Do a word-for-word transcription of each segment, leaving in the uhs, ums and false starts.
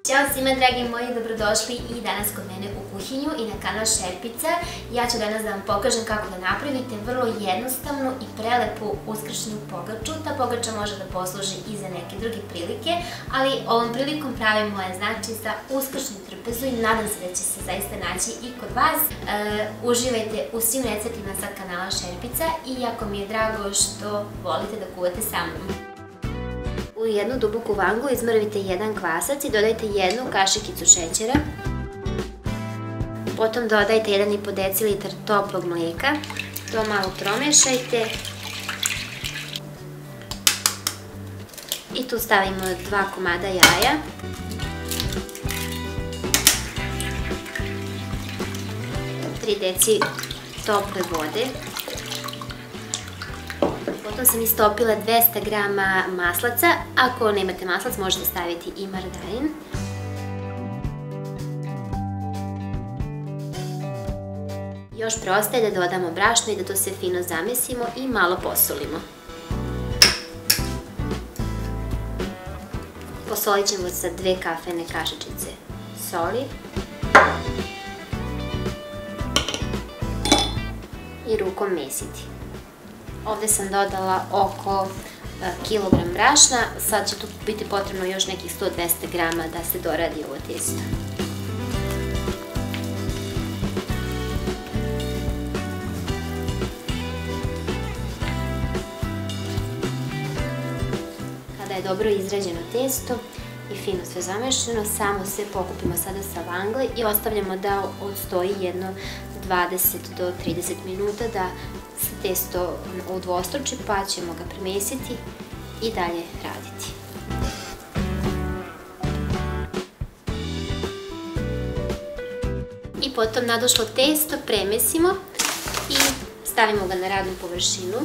Ćao svima dragi moji, dobrodošli i danas kod mene u kuhinju i na kanal Šerpica. Ja ću danas da vam pokažem kako da napravite vrlo jednostavnu i prelepu uskršnju pogaču. Ta pogača može da posluži i za neke druge prilike, ali ovom prilikom pravimo je znači za uskršnju trpezu i nadam se da će se zaista naći i kod vas. E, uživajte u svim receptima sa kanala Šerpica i jako mi je drago što volite da kuvate sa mnom. U jednu duboku vanglu izmrvite jedan kvasac i dodajte jednu kašikicu šećera. Potom dodajte jedan i po decilitar toplog mlijeka. To malo promešajte. I tu stavimo dva komada jaja. tri deci tople vode. Potom sam istopila dvesta grama maslaca, ako nemate maslac možete staviti i margarin. Još preostaje da dodamo brašno i da to sve fino zamesimo i malo posolimo. Posolit ćemo sa dve kafene kašičice soli i rukom mesiti. Ovdje sam dodala oko kilogram brašna, sad će tu biti potrebno još nekih sto do dvesta grama da se doradi ovo testo. Kada je dobro izrađeno testo i fino sve zamešano, samo sve pokupimo sada sa vangle i ostavljamo da odstoji jedno dvadeset do trideset minuta da se testo udvostruči, pa ćemo ga premesiti i dalje raditi. I potom nadošlo testo premesimo i stavimo ga na radnu površinu.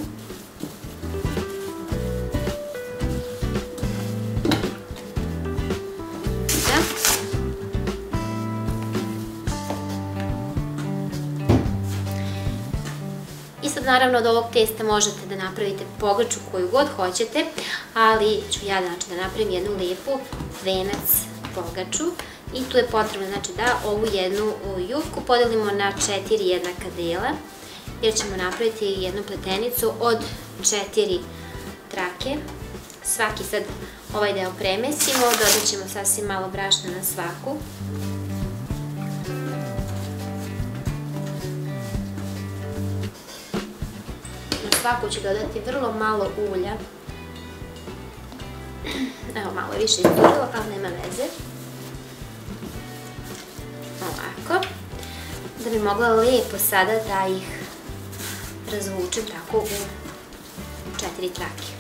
I sad naravno od ovog testa možete da napravite pogaču koju god hoćete, ali ću ja znači da napravim jednu lepu venac pogaču i tu je potrebno znači da ovu jednu jufku podelimo na četiri jednaka dela, jer ćemo napraviti jednu pletenicu od četiri trake. Svaki sad ovaj deo premesimo, dodat ćemo sasvim malo brašna na svaku. Svaku ću dodati vrlo malo ulja. Evo, malo više izgledalo, ali nema veze. Ovako. Da bi mogla lijepo sada da ih razvučem tako u četiri trake.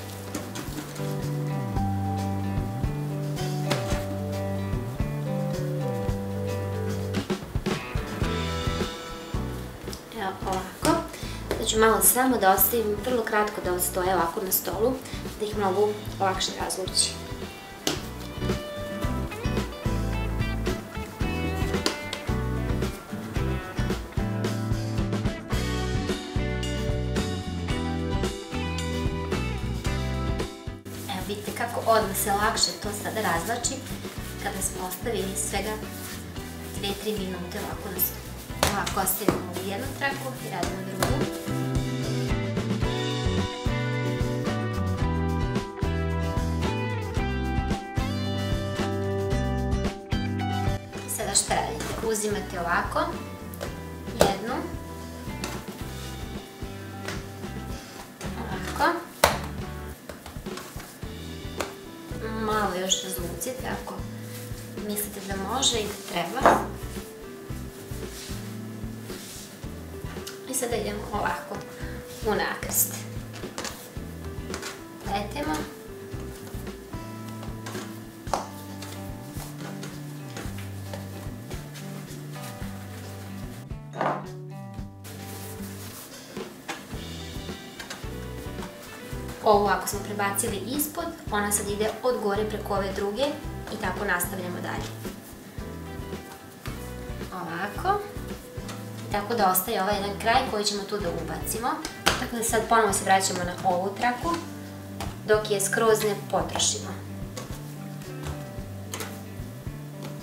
Evo ovako. Da ću malo samo da ostavim, vrlo kratko da stoje ovako na stolu, da ih mogu lakše razvući. Evo vidite kako odmah se lakše to sada razvlači kada smo ostavili svega dve do tri minute ovako na stolu. Ovako ostavimo u jednu traku i radimo drugu. Sada šta radite? Uzimate ovako jednu, ovako, malo još razlucite ako mislite da može i da treba. I sada idemo ovako u nakrst. Pletemo. Ovu ako smo prebacili ispod, ona sad ide od gore preko ove druge i tako nastavljamo dalje. Ovako. Tako da ostaje ovaj jedan kraj koji ćemo tu da ubacimo. Tako da sad ponovo se vraćamo na ovu traku dok je skroz ne potrošimo.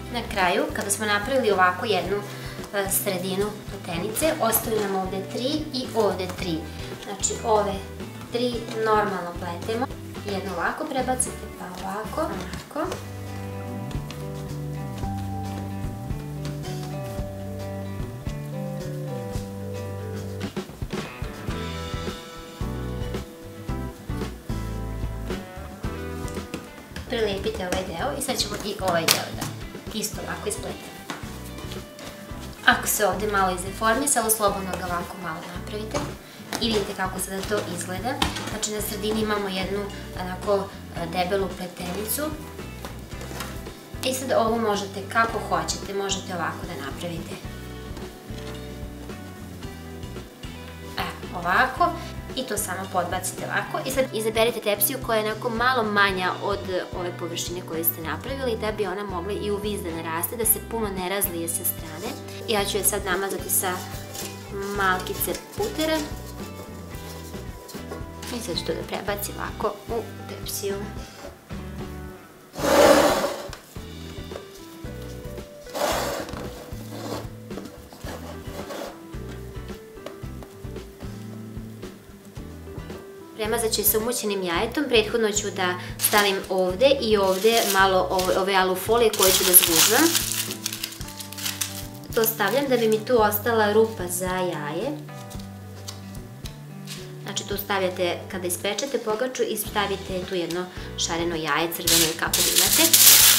Na kraju, kada smo napravili ovako jednu sredinu pletenice, ostaju nam ovde tri i ovde tri. Znači ove tri normalno pletemo. Jedno ovako prebacite, pa ovako, ovako. Prilepite ovaj deo i sad ćemo i ovaj deo da isto ovako ispletemo. Ako se ovde malo izdeformisalo, slobodno ga ovako malo napravite i vidite kako sada to izgleda. Znači na sredini imamo jednu onako debelu pletenicu i sad ovo možete kako hoćete, možete ovako da napravite. Evo, ovako. I to samo podbacite ovako i sad izaberite tepsiju koja je onako malo manja od ove površine koju ste napravili da bi ona mogla i u vis da naraste, da se puno ne razlije sa strane. Ja ću je sad namazati sa malkice putera i sad ću to da prebacim ovako u tepsiju. Premazat ću je sa umućenim jajetom, prethodno ću da stavim ovde i ovde malo ove alufolije koje ću da zgužvam. To stavljam da bi mi tu ostala rupa za jaje. Znači tu stavljate, kada ispečete pogaču, i stavite tu jedno šareno jaje, crveno ili kako da imate.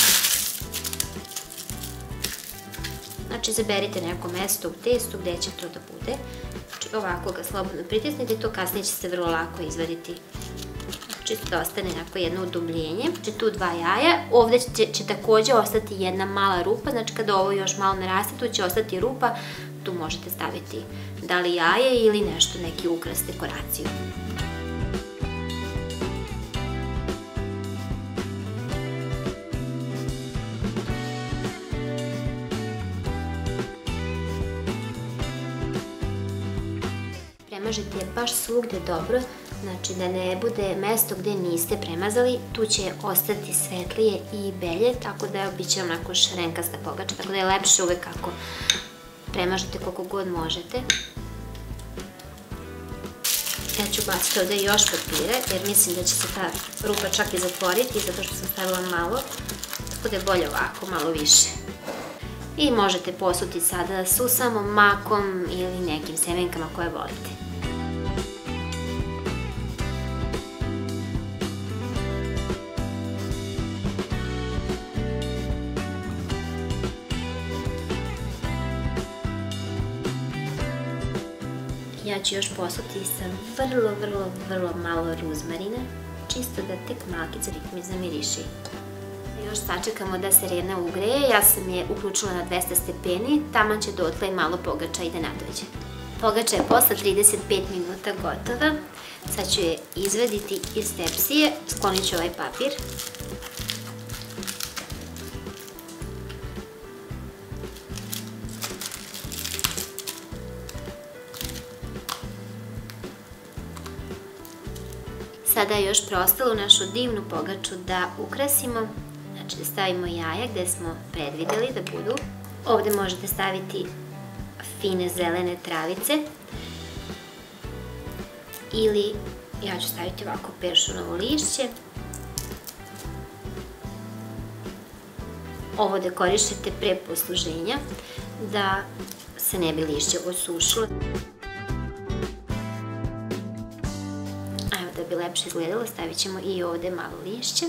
Znači izaberite neko mesto u testu gde će to da bude. Ovako ga slobodno pritisnite i to kasnije će se vrlo lako izvaditi. Čisto da ostane onako jedno udubljenje. Znači tu dva jaja, ovde će takođe ostati jedna mala rupa, znači kada ovo još malo naraste, tu će ostati rupa, tu možete staviti da li jaje ili nešto, neki ukras, dekoraciju. Premažite baš svugde dobro, znači da ne bude mesto gde niste premazali, tu će ostati svetlije i belje, tako da bit će onako šarenkasta pogača, tako da je lepše uvek ako premažete koliko god možete. Ja ću baciti ovde još papira, jer mislim da će se ta rupa čak i zatvoriti, zato što sam stavila malo, tako da je bolje ovako, malo više. I možete posuti sada susamom, makom ili nekim semenkama koje volite. Ja ću još posuti sa vrlo, vrlo, vrlo malo ruzmarina, čisto da tek malkice mi zamiriši. Još sačekamo da se redna ugreje, ja sam je uključila na dvesta stepeni, tamo će dotle i malo pogača i da nadođe. Pogača je posle trideset pet minuta gotova, sad ću je izvaditi iz tepsije, sklonit ću ovaj papir. Sada je još preostalo našu divnu pogaču da ukrasimo. Znači da stavimo jaja gde smo predvideli da budu. Ovde možete staviti fine zelene travice. Ili ja ću staviti ovako peršunovo lišće. Ovo dekorišete pre posluženja da se ne bi lišće osušilo. Da bi lepše izgledalo, stavit ćemo i ovde malo lišće.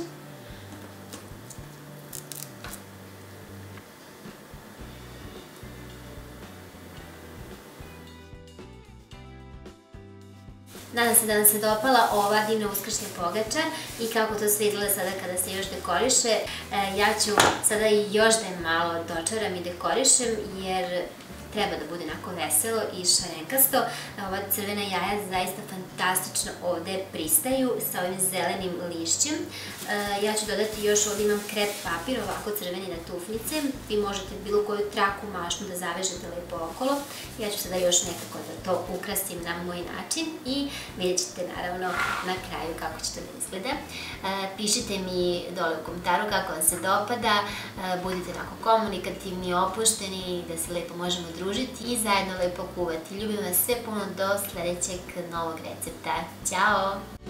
Nadam se da vam se dopala ova divna uskršnja pogača i kako to sve izgleda sada kada se još dekoriše. Ja ću sada i još da je malo dočaram i dekorišem jer treba da bude onako veselo i šarenkasto. Ova crvena jaja zaista fantastično ovde pristaju sa ovim zelenim lišćem. Ja ću dodati još ovde imam krep papir, ovako crveni na tufnice. Vi možete bilo koju traku mašnu da zavežete lepo okolo. Ja ću sada još nekako da to ukrasim na moj način i vidjet ćete naravno na kraju kako će to da izgleda. Pišite mi dole u komentaru kako vam se dopada, budite onako komunikativni, opušteni, da se lepo možemo družiti i zajedno lepo kuvati. Ljubim vas sve puno do sledećeg novog recepta. Ćao!